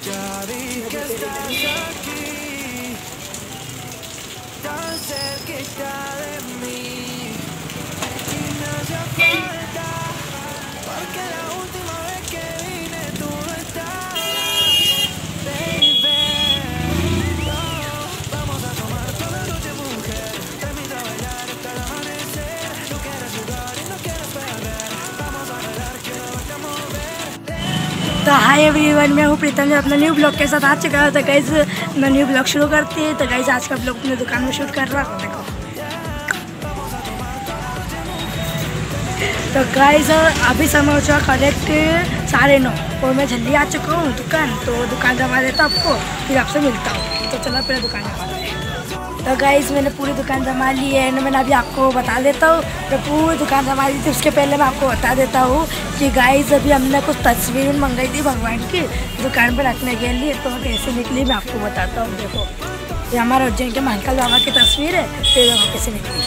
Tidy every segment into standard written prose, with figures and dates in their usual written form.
Ya vi que estás aquí, tan cerquita de mí, y me hace falta, porque la última vez que vine tú no estabas, baby. No, vamos a tomar toda la noche, mujer, permite bailar hasta el amanecer. Tú quieres jugar y no quieres perder, vamos a bailar, quiero verte mover. तो hi everyone, मैं हूँ प्रीतम जो अपना new blog के साथ आ चुका है। तो गाइस मैं न्यू ब्लॉग शुरू करती है। तो गाइस आज का ब्लॉग अपने दुकान में शूट कर रहा हूँ, देखो। तो गाइस अभी समय हो चुका करेक्ट 9:30 और मैं जल्दी आ चुका हूँ दुकान। तो दुकान जमा देता आपको, फिर आपसे मिलता हूँ। तो चलो पहले दुकान जमा देते हैं। तो गाइस मैंने पूरी दुकान जमा ली है। मैंने अभी आपको बता देता हूँ, मैं पूरी दुकान जमा ली थी। उसके पहले मैं आपको बता देता हूँ कि गाइस अभी हमने कुछ तस्वीर मंगाई थी भगवान की दुकान पर रखने के लिए। तो कैसे निकली मैं आपको बताता हूँ। देखो ये हमारे उज्जैन के महाकाल बाबा की तस्वीर है। तो देखो कैसे निकली।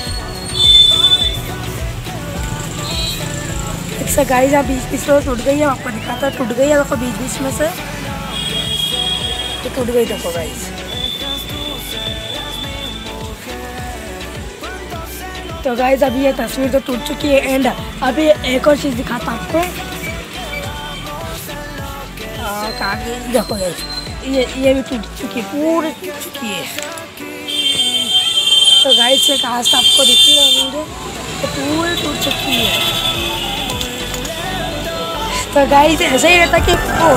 इससे गाइस यहाँ बीच में टूट गई है, आपको दिखाता टूट गई है। देखो बीच में से तो टूट गई। देखो गाइस तो गाइस अभी ये तस्वीर तो टूट चुकी है। एंड अभी एक और चीज़ दिखाता हूँ आपको। देखो गाइस ये भी टूट चुकी है, पूरी टूट चुकी है। तो गाइस एक आज आपको दिखी होंगे तो पूरी टूट चुकी है। तो गाइस ऐसे ही रहता कि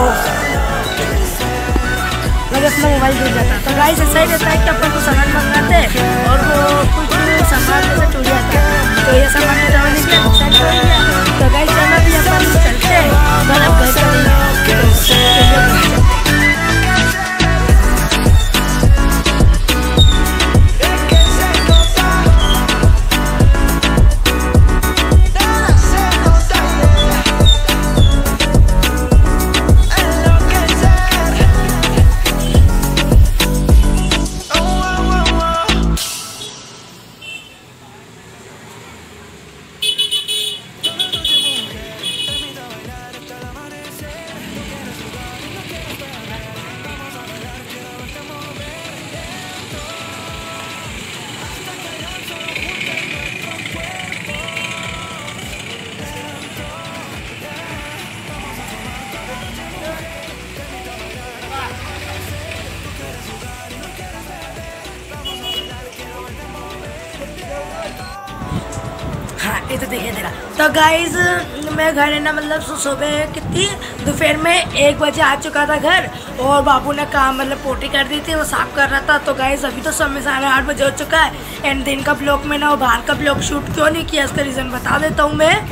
अपना मोबाइल टूट जाता। तो गाइस ऐसा ही रहता है कि अपन को सामान मंगाते हैं और वो कुछ सामान से टूट जाता है। तो ये सामान नहीं किया, नुकसान हो गया। तो गाइस चलो भी अपन चलते हैं मतलब घर चलते। ये तो देखिए तेरा। तो गाइज मैं घर है ना मतलब सुबह कितनी दोपहर में 1 बजे आ चुका था घर। और बाबू ने काम मतलब पोटी कर दी थी, वो साफ कर रहा था। तो गाइज अभी तो समय 8:30 बजे हो चुका है। एंड दिन का ब्लॉग में ना वो बाहर का ब्लॉग शूट क्यों नहीं किया, इसका रीज़न बता देता हूँ मैं।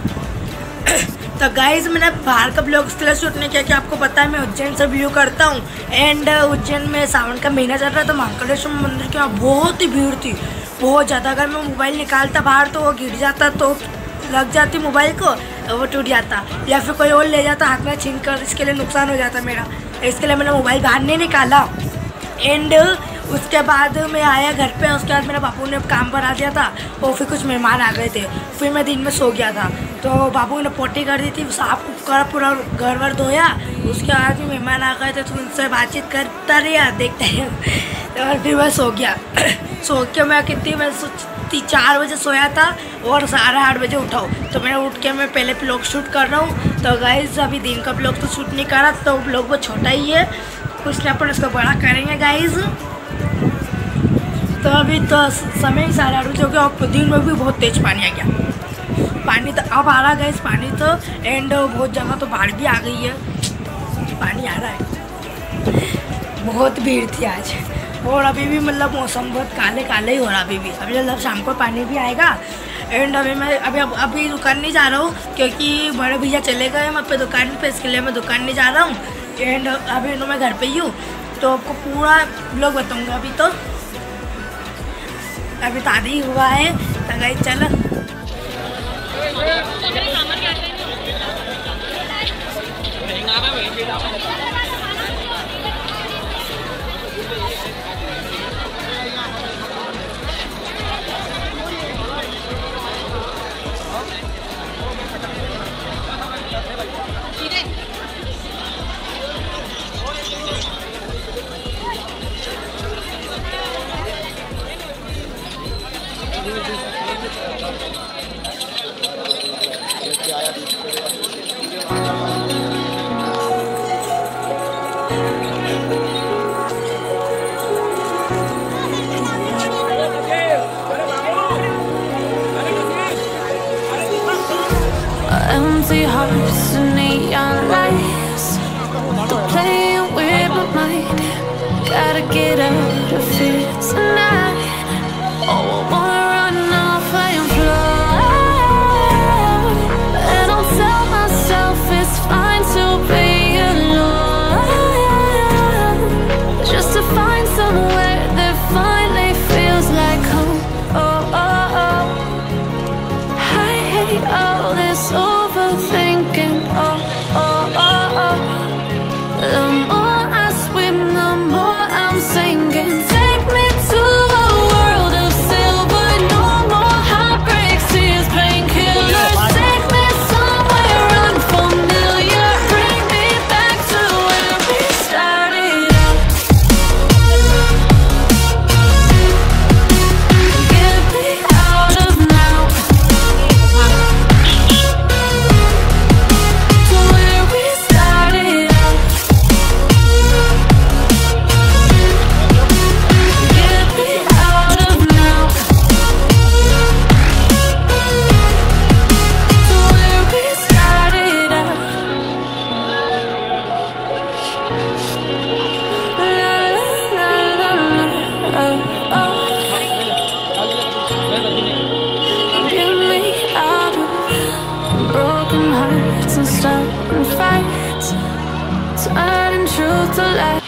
तो गाइज मैंने बाहर का ब्लॉग इसलिए शूट नहीं किया कि आपको पता है मैं उज्जैन से व्यू करता हूँ। एंड उज्जैन में सावन का महीना चल रहा था। महाकालेश्वर मंदिर के वहाँ बहुत ही भीड़ थी, बहुत ज़्यादा। अगर मैं मोबाइल निकालता बाहर तो वो गिर जाता, तो लग जाती मोबाइल को, वो टूट जाता, या फिर कोई और ले जाता हाथ में छीन कर। इसके लिए नुकसान हो जाता मेरा, इसके लिए मैंने मोबाइल बाहर नहीं निकाला। एंड उसके बाद मैं आया घर पे। उसके बाद मेरे बापू ने काम पर आ दिया था और फिर कुछ मेहमान आ गए थे। फिर मैं दिन में सो गया था। तो बापू ने पोटी कर दी थी, साफ कर पूरा घर वर धोया। उसके बाद भी मेहमान आ गए थे तो उनसे बातचीत करता रहा, देखते रहे। और फिर मैं सो गया। सो के मैं मैं 4 बजे सोया था और 8:30 बजे उठाऊँ। तो मैंने उठ के मैं पहले ब्लॉग शूट कर रहा हूँ। तो गाइस अभी दिन का ब्लॉग तो शूट नहीं करा, तो ब्लॉग वो छोटा ही है, कुछ नहीं अपन उसको बड़ा करेंगे गाइस। तो अभी तो समय 8:30 बजे हो गया और दिन में भी बहुत तेज़ पानी आ गया। पानी तो अब आ रहा गाइस पानी तो। एंड बहुत जगह तो बाढ़ भी आ गई है, पानी आ रहा है। बहुत भीड़ थी आज। और अभी भी मतलब मौसम बहुत काले ही हो रहा अभी भी। अभी मतलब शाम को पानी भी आएगा। एंड अभी मैं अभी दुकान नहीं जा रहा हूँ क्योंकि बड़े भैया चले गए हम अपने दुकान पे, इसके लिए मैं दुकान नहीं जा रहा हूँ। एंड अभी तो मैं घर पे ही हूँ, तो आपको पूरा ब्लॉग बताऊँगा। अभी तो आधी हुआ है। तो गाइस चलो Empty hearts and neon lights, they're playing with my mind. Gotta get out of here tonight. Oh, I wanna run off and fly. And I'll tell myself it's fine to be alone, just to find somewhere that finally feels like home. Oh, oh, oh. I hate all this overthinking. Oh, oh, oh, oh. The more I swim, the more I'm sinking. Take me to a world of silver. No more heartbreaks, tears, painkillers. Take me somewhere unfamiliar. Bring me back to where we started out. Get me out of now, to where we started out. Get me out of now, to where we started out. La la la la, oh, oh. Get me out of broken hearts and starting fights, turning truth to lies.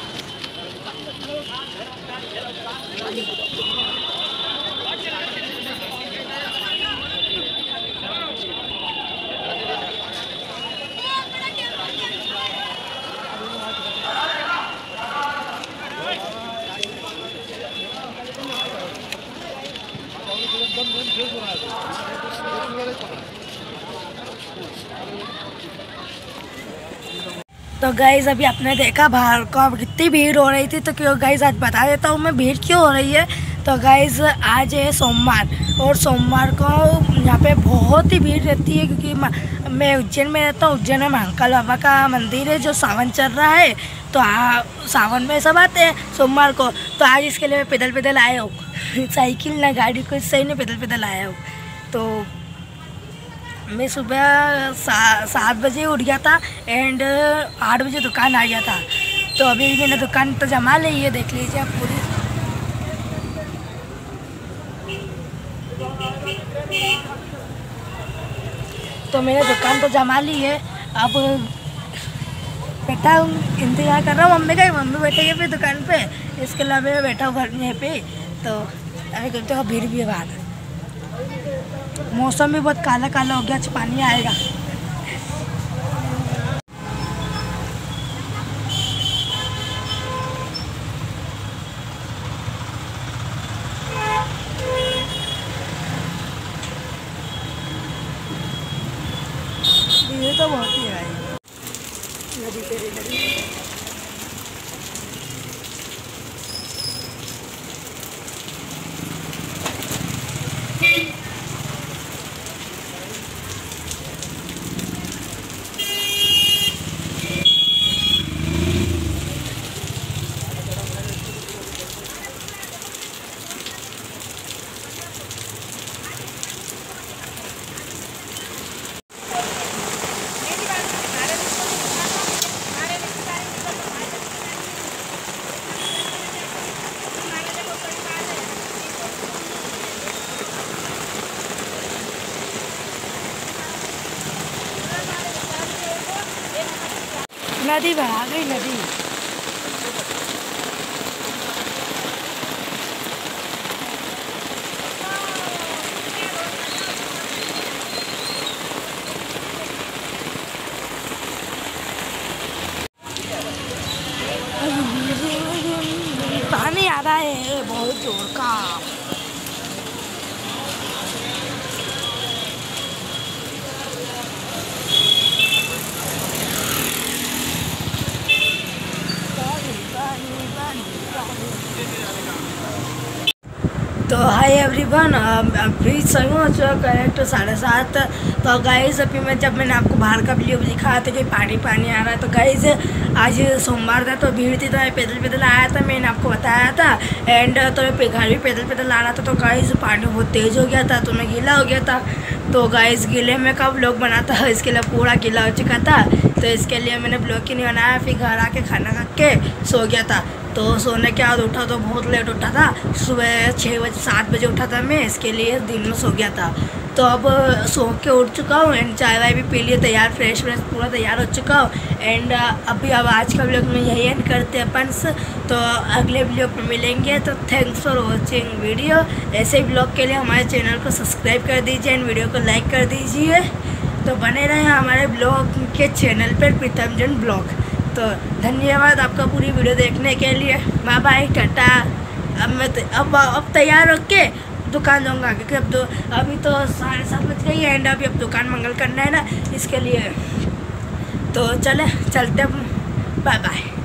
तो guys अभी आपने देखा बाहर को अब कितनी भीड़ हो रही थी। तो क्यों गाइज आज बता देता हूँ मैं भीड़ क्यों हो रही है। तो गाइज आज है सोमवार और सोमवार को यहाँ पे बहुत ही भीड़ रहती है, क्योंकि मैं उज्जैन में रहता हूँ। उज्जैन में महाकाल बाबा का मंदिर है, जो सावन चल रहा है। तो सावन में सब आते हैं सोमवार को। तो आज इसके लिए मैं पैदल पैदल आया हूँ साइकिल ना गाड़ी कुछ सही नहीं, पैदल पैदल आया हूँ। तो मैं सुबह 7 बजे उठ गया था एंड 8 बजे दुकान आ गया था। तो अभी मैंने दुकान तो जमा ली है, देख लीजिए आप पूरी। तो मैंने दुकान तो जमा ली है। अब बैठा हूँ, इंतजार कर रहा हूँ मम्मी का। मम्मी बैठेगी फिर दुकान पे, इसके अलावा मैं बैठा हूँ घर में पे। तो अभी करते हो भीड़ भी है बाहर। मौसम भी बहुत काला काला हो गया, आज पानी आएगा। ये तो बहुत ही है नदी तेरी नदी। नदी बहा गई नदी। पानी आ रहा है बहुत जोर का। तो हाय एवरीवन, अभी सही हो चुका करेक्ट 7:30। तो गाइस अभी मैंने आपको बाहर का वीडियो दिखाया था कि पानी आ रहा है। तो गाइस आज सोमवार था तो भीड़ थी, तो मैं पैदल आया था, मैंने आपको बताया था। एंड तो मैं घर भी पैदल आ रहा था। तो गाइस पानी बहुत तेज़ हो गया था, तो मैं गीला हो गया था। तो गाइस गीले में कब व्लॉग बनाता है, इसके लिए पूरा गीला हो चुका था। तो इसके लिए मैंने व्लॉग ही नहीं बनाया। फिर घर आके खाना खा के सो गया था। तो सोने के बाद उठा तो बहुत लेट उठा था, सुबह 7 बजे उठा था मैं, इसके लिए दिन में सो गया था। तो अब सो के उठ चुका हूँ एंड चाय वाय भी पी लिए, तैयार फ्रेश पूरा तैयार हो चुका हूँ। एंड अब आज का व्लॉग में यही एंड करते हैं अपन। तो अगले व्लॉग में मिलेंगे। तो थैंक्स फॉर वॉचिंग वीडियो। ऐसे व्लॉग के लिए हमारे चैनल को सब्सक्राइब कर दीजिए एंड वीडियो को लाइक कर दीजिए। तो बने रहे हमारे ब्लॉग के चैनल पर, प्रीतम जैन ब्लॉग। तो धन्यवाद आपका पूरी वीडियो देखने के लिए। Bye bye, ta ta. अब मैं अब तैयार होके दुकान जाऊँगा, क्योंकि अभी तो 7:30 बज गई है एंड अभी अब दुकान मंगल करना है ना, इसके लिए। तो चलते, बाय बाय।